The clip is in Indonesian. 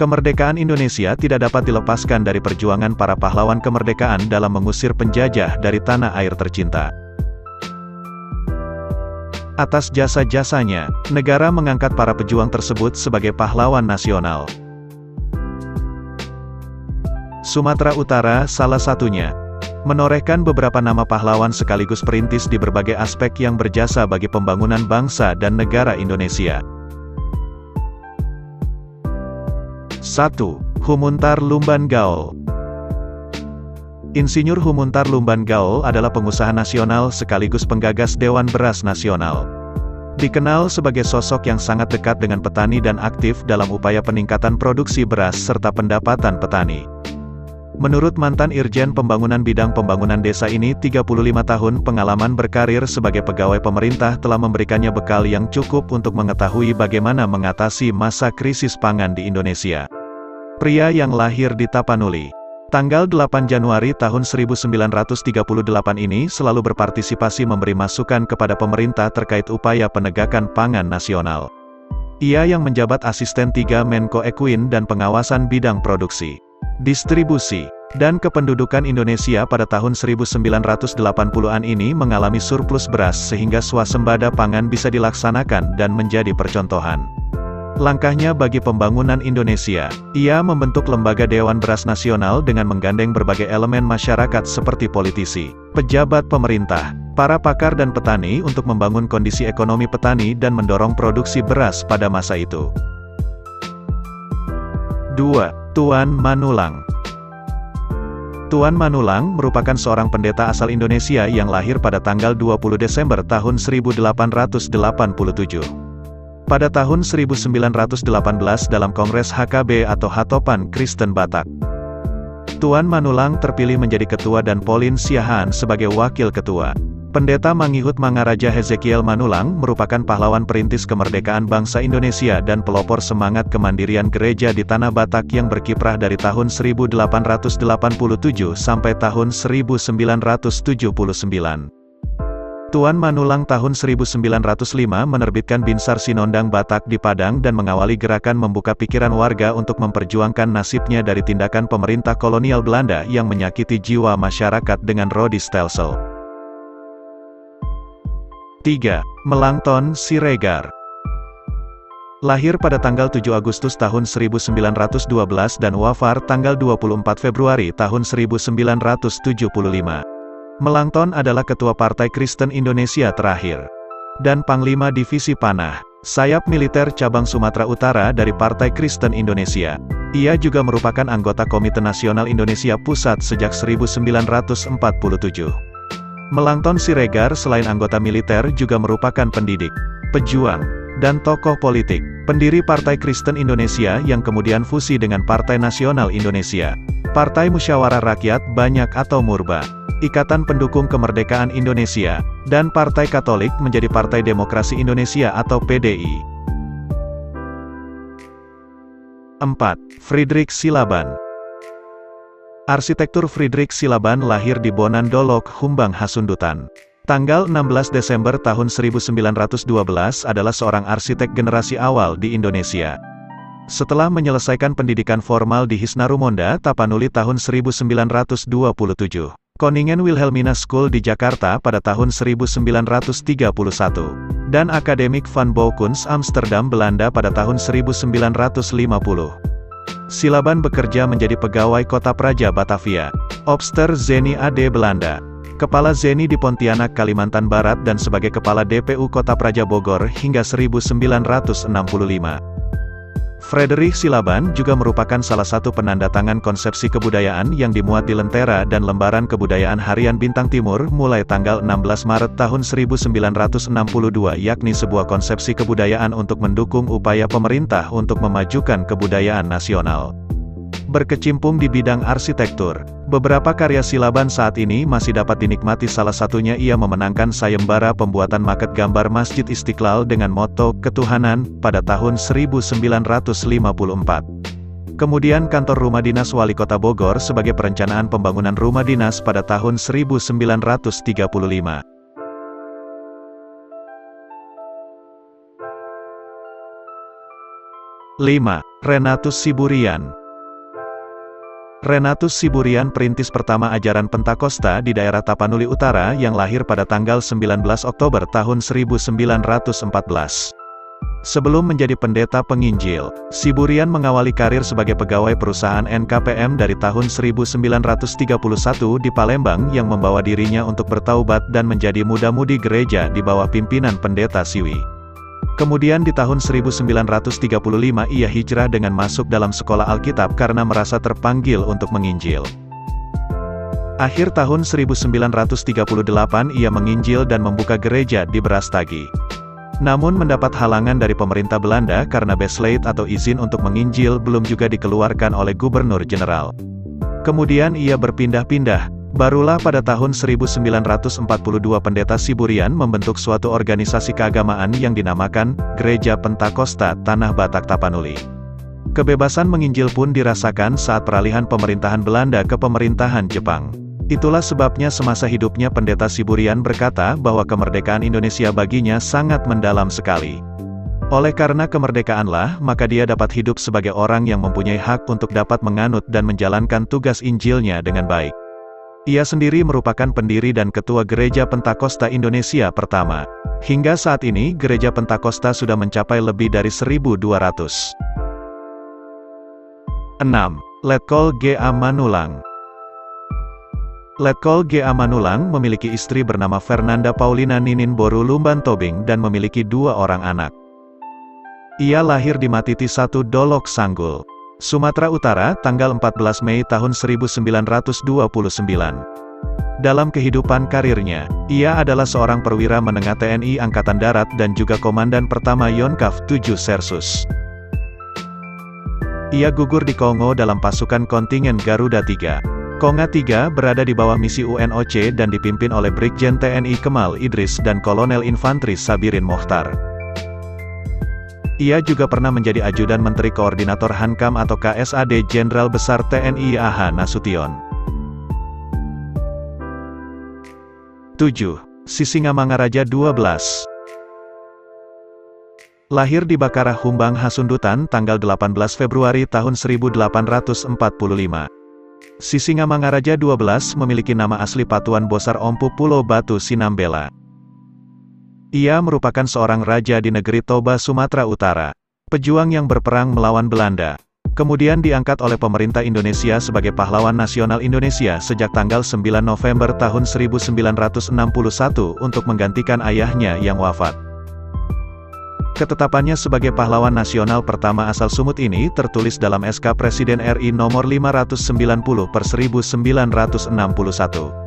Kemerdekaan Indonesia tidak dapat dilepaskan dari perjuangan para pahlawan kemerdekaan dalam mengusir penjajah dari tanah air tercinta. Atas jasa-jasanya, negara mengangkat para pejuang tersebut sebagai pahlawan nasional. Sumatera Utara salah satunya. Menorehkan beberapa nama pahlawan sekaligus perintis di berbagai aspek yang berjasa bagi pembangunan bangsa dan negara Indonesia. 1. Humuntar Lumban Gaol. Insinyur Humuntar Lumban Gaol adalah pengusaha nasional sekaligus penggagas Dewan Beras Nasional. Dikenal sebagai sosok yang sangat dekat dengan petani dan aktif dalam upaya peningkatan produksi beras serta pendapatan petani. Menurut mantan Irjen Pembangunan Bidang Pembangunan Desa ini, 35 tahun pengalaman berkarir sebagai pegawai pemerintah telah memberikannya bekal yang cukup untuk mengetahui bagaimana mengatasi masa krisis pangan di Indonesia. Pria yang lahir di Tapanuli, tanggal 8 Januari tahun 1938 ini selalu berpartisipasi memberi masukan kepada pemerintah terkait upaya penegakan pangan nasional. Ia yang menjabat asisten 3 Menko Ekuin dan pengawasan bidang produksi, distribusi, dan kependudukan Indonesia pada tahun 1980-an ini mengalami surplus beras sehingga swasembada pangan bisa dilaksanakan dan menjadi percontohan. Langkahnya bagi pembangunan Indonesia, ia membentuk Lembaga Dewan Beras Nasional dengan menggandeng berbagai elemen masyarakat seperti politisi, pejabat pemerintah, para pakar dan petani untuk membangun kondisi ekonomi petani dan mendorong produksi beras pada masa itu. 2. Tuan Manulang. Tuan Manulang merupakan seorang pendeta asal Indonesia yang lahir pada tanggal 20 Desember tahun 1887. Pada tahun 1918 dalam Kongres HKB atau Hatopan Kristen Batak, Tuan Manulang terpilih menjadi ketua dan Pauline Siahaan sebagai wakil ketua. Pendeta Mangihut Mangaraja Hezekiel Manulang merupakan pahlawan perintis kemerdekaan bangsa Indonesia dan pelopor semangat kemandirian gereja di Tanah Batak yang berkiprah dari tahun 1887 sampai tahun 1979. Tuan Manulang tahun 1905 menerbitkan Binsar Sinondang Batak di Padang dan mengawali gerakan membuka pikiran warga untuk memperjuangkan nasibnya dari tindakan pemerintah kolonial Belanda yang menyakiti jiwa masyarakat dengan Rodestelsel. 3. Melangton Siregar. Lahir pada tanggal 7 Agustus tahun 1912 dan wafat tanggal 24 Februari tahun 1975. Melangton adalah Ketua Partai Kristen Indonesia terakhir dan Panglima Divisi Panah, sayap militer cabang Sumatera Utara dari Partai Kristen Indonesia. Ia juga merupakan anggota Komite Nasional Indonesia Pusat sejak 1947. Melangton Siregar selain anggota militer juga merupakan pendidik, pejuang, dan tokoh politik, pendiri Partai Kristen Indonesia yang kemudian fusi dengan Partai Nasional Indonesia, Partai Musyawarah Rakyat Banyak atau Murba, Ikatan Pendukung Kemerdekaan Indonesia, dan Partai Katolik menjadi Partai Demokrasi Indonesia atau PDI. 4. Friedrich Silaban. Arsitektur Friedrich Silaban lahir di Bonandolok, Humbang Hasundutan. Tanggal 16 Desember tahun 1912 adalah seorang arsitek generasi awal di Indonesia. Setelah menyelesaikan pendidikan formal di Hisnarumonda, Tapanuli tahun 1927, Koningen Wilhelmina School di Jakarta pada tahun 1931, dan Akademik van Bouwkunst Amsterdam, Belanda pada tahun 1950. Silaban bekerja menjadi pegawai Kota Praja Batavia, Opster Zeni AD Belanda, Kepala Zeni di Pontianak, Kalimantan Barat dan sebagai Kepala DPU Kota Praja Bogor hingga 1965. Friedrich Silaban juga merupakan salah satu penandatangan konsepsi kebudayaan yang dimuat di Lentera dan Lembaran Kebudayaan Harian Bintang Timur mulai tanggal 16 Maret tahun 1962, yakni sebuah konsepsi kebudayaan untuk mendukung upaya pemerintah untuk memajukan kebudayaan nasional. Berkecimpung di bidang arsitektur, beberapa karya Silaban saat ini masih dapat dinikmati, salah satunya ia memenangkan sayembara pembuatan maket gambar Masjid Istiqlal dengan moto Ketuhanan pada tahun 1954. Kemudian kantor Rumah Dinas Wali Kota Bogor sebagai perencanaan pembangunan rumah dinas pada tahun 1935. 5. Renatus Siburian. Renatus Siburian perintis pertama ajaran Pentakosta di daerah Tapanuli Utara yang lahir pada tanggal 19 Oktober tahun 1914. Sebelum menjadi pendeta penginjil, Siburian mengawali karir sebagai pegawai perusahaan NKPM dari tahun 1931 di Palembang yang membawa dirinya untuk bertaubat dan menjadi muda-mudi gereja di bawah pimpinan pendeta Siwi. Kemudian di tahun 1935 ia hijrah dengan masuk dalam sekolah Alkitab karena merasa terpanggil untuk menginjil. Akhir tahun 1938 ia menginjil dan membuka gereja di Brastagi. Namun mendapat halangan dari pemerintah Belanda karena besluit atau izin untuk menginjil belum juga dikeluarkan oleh Gubernur Jenderal. Kemudian ia berpindah-pindah. Barulah pada tahun 1942 pendeta Siburian membentuk suatu organisasi keagamaan yang dinamakan Gereja Pentakosta Tanah Batak Tapanuli. Kebebasan menginjil pun dirasakan saat peralihan pemerintahan Belanda ke pemerintahan Jepang. Itulah sebabnya semasa hidupnya pendeta Siburian berkata bahwa kemerdekaan Indonesia baginya sangat mendalam sekali. Oleh karena kemerdekaanlah, maka dia dapat hidup sebagai orang yang mempunyai hak untuk dapat menganut dan menjalankan tugas Injilnya dengan baik. Ia sendiri merupakan pendiri dan ketua Gereja Pentakosta Indonesia pertama. Hingga saat ini, Gereja Pentakosta sudah mencapai lebih dari 1.200. 6. Letkol G.A. Manulang. Letkol G.A. Manulang memiliki istri bernama Fernanda Paulina Ninin Boru Lumban Tobing dan memiliki 2 orang anak. Ia lahir di Matiti 1 Dolok Sanggul, Sumatera Utara, tanggal 14 Mei tahun 1929. Dalam kehidupan karirnya, ia adalah seorang perwira menengah TNI Angkatan Darat dan juga Komandan Pertama Yonkav 7 Sersus. Ia gugur di Kongo dalam pasukan kontingen Garuda 3. Konga 3 berada di bawah misi UNOC dan dipimpin oleh Brigjen TNI Kemal Idris dan Kolonel Infantri Sabirin Mokhtar. Ia juga pernah menjadi ajudan Menteri Koordinator Hankam atau KSAD Jenderal Besar TNI A.H. Nasution. 7. Sisingamangaraja 12. Lahir di Bakara Humbang Hasundutan tanggal 18 Februari tahun 1845. Sisingamangaraja 12 memiliki nama asli Patuan Bosar Ompu Pulau Batu Sinambela. Ia merupakan seorang raja di negeri Toba, Sumatera Utara. Pejuang yang berperang melawan Belanda. Kemudian diangkat oleh pemerintah Indonesia sebagai pahlawan nasional Indonesia sejak tanggal 9 November tahun 1961 untuk menggantikan ayahnya yang wafat. Ketetapannya sebagai pahlawan nasional pertama asal Sumut ini tertulis dalam SK Presiden RI nomor 590/1961.